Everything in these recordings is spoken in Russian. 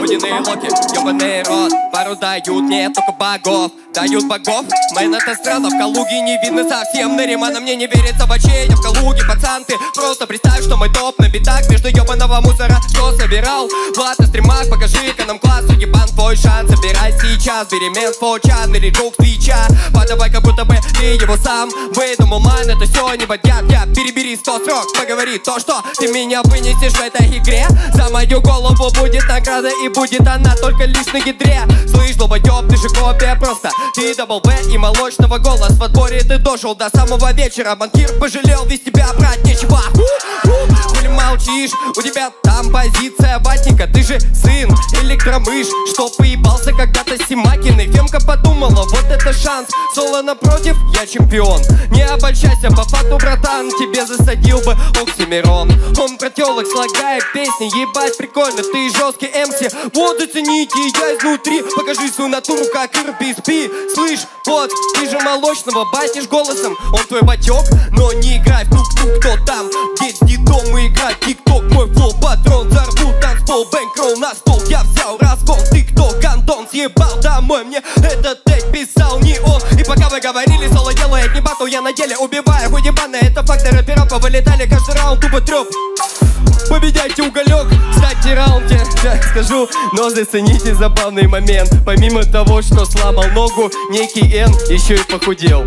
водяные локи, ёбаный рот. Пару дают, нет, только богов. Дают богов, мэн это странно. В Калуге не видно совсем Наримана, мне не верится в очей. Я в Калуге, пацан, ты просто представь, что мой топ на битах между ёбаного мусора, что собирал. Влад на стримах, покажи-ка нам классу, ебан твой шанс. Собирай сейчас, бери мент фочан или жук твича. Подавай, как будто бы ты его сам выдумал, ман, это все не бадят. Я перебери 100 строк, поговори то, что ты меня вынесешь в этой игре. За мою голову будет награда, и будет она только лишь на ядре. Слышь, долбоёб, ты же копия просто. Ты дабл Б и молочного голос. В отборе ты дожил до самого вечера. Банкир пожалел, ведь тебя брать нечего. Хули молчишь, у тебя там позиция ватника. Ты же сын электромышь, что поебался когда-то Симакиной. Фемка подумала, вот это шанс. Соло напротив, я чемпион. Не обольщайся, по факту, братан, тебе засадил бы Оксимирон. Он про тёлок слагает песни, ебать прикольно, ты жесткий МС. Вот зацените, я изнутри, покажи свою натуру, как RBSP. Слышь, вот, ты же молочного батишь голосом. Он твой батёк, но не играй в тук-тук, кто там. Детский дом, играть тик-ток, мой флоу, патрон, зарву танцпол, бэнкролл на стол. Я взял раскол, ты кто, гандон, съебал домой. Мне этот тег писал не он. И пока вы говорили, соло делает не батл, я на деле убиваю хуебаны. Это факты рэпера, повылетали каждый раунд, тупо трёп. Победяйте уголек, кстати, раунде, так скажу, но зацените забавный момент. Помимо того, что сломал ногу, некий Н еще и похудел.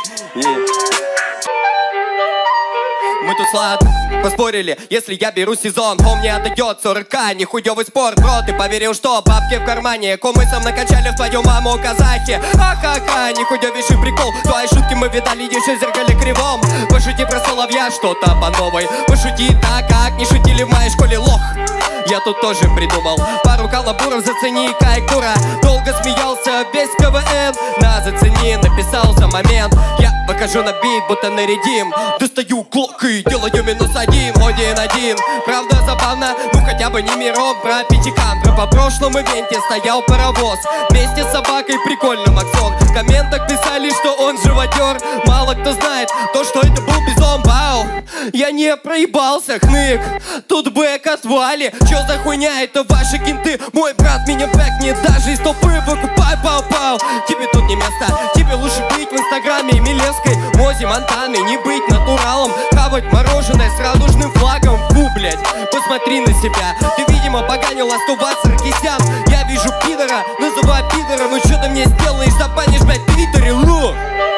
Мы тут сладко поспорили, если я беру сезон, он мне отойдет 40к, нихуёвый спорт, бро, ты поверил, что бабки в кармане, комы сам накачали в твою маму казахи. Ахаха, нихуёвейший прикол, твои шутки мы видали еще в зеркале кривом. Пошути про соловья, что-то по новой, пошути так, как не шутили в моей школе, лох. Я тут тоже придумал пару каламбуров, зацени кайкура. Долго смеялся весь КВН, на зацени написал за момент. Я покажу на бит, будто нарядим. Достаю клок и делаю -1, правда забавно, ну хотя бы не миром. Про пятикантра по прошлом ивенте стоял паровоз вместе с собакой, прикольно Максон. В комментах писали, что он живодер. Мало кто знает то, что это был бизон. Бау, я не проебался, хнык. Тут бэк отвали. Чё за хуйня, это ваши кенты? Мой брат меня бэкнет, даже из толпы выкупай, пау-пау. Тебе тут не место, тебе лучше быть в инстаграме Милевской, Мози, Монтаны, не быть натуралом. Хавать мороженое с радужным флагом. Фу, блять, посмотри на себя. Ты, видимо, поганил Астува Саркисян. Я вижу пидора, называю пидора. Ну чё ты мне сделаешь, забанишь, блять, в твиттере, лох.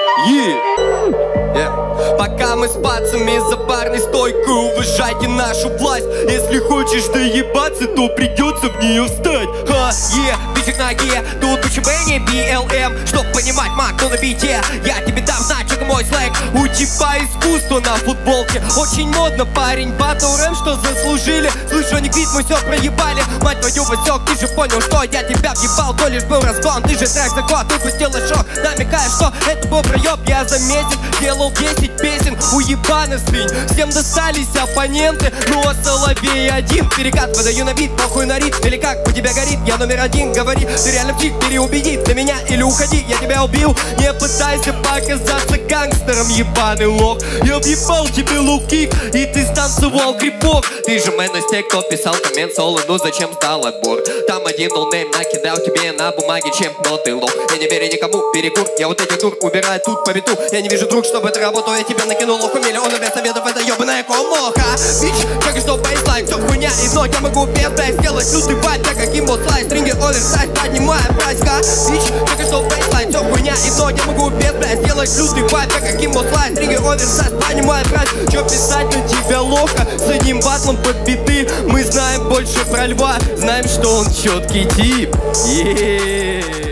Пока мы с пацами за барной стойкой, уважайте нашу власть. Если хочешь доебаться, то придется в нее встать. Битик на ноге, тут БЧБ не BLM. Чтоб понимать, маг, кто на бите, я тебе дам значок, мой слэк. У типа искусство на футболке. Очень модно, парень, батл рэм, что заслужили. Слышу, не квит, мы все проебали. Мать твою, Васек, ты же понял, что я тебя въебал. То лишь был разгон, ты же трек захват, выпустила шок, намекая, что это был проеб. Я за месяц делал 10 песен, уебаны свинь. Всем достались оппоненты, ну а Соловей один. Перекат выдаю на бит, похуй на рит. Или как у тебя горит, я номер один. Говори, ты реально псих, переубеди. Для меня или уходи, я тебя убил. Не пытайся показаться гангстером, ебаный лох. Я въебал тебе лоу-кик, и ты станцевал крипок. Ты же мэн из тех, кто писал коммент соло, ну зачем сдал отбор? Там один ноунейм накидал тебе на бумаге, чем, но ты лох. Я не верю никому, перекур, я вот эти тур убираю тут по биту. Я не вижу друг, чтобы это работало, я тебя накинул лоху. Миллионы без советов, это ебаная комоха. Бич, как и что бейслайн, все хуйня и дно. Я могу без блядь сделать лютый вайп, так как имбо слайд. Стринги оверсайз, поднимаю прайска. Бич, как и что бейслайн, все хуйня и дно. Я могу без блядь сделать лютый вайп, так как имбо слайд. Стринги оверсайз, поднимаю прайс. Че писать на тебя лоха с одним батлом под биты? Мы знаем больше про льва, знаем, что он четкий тип.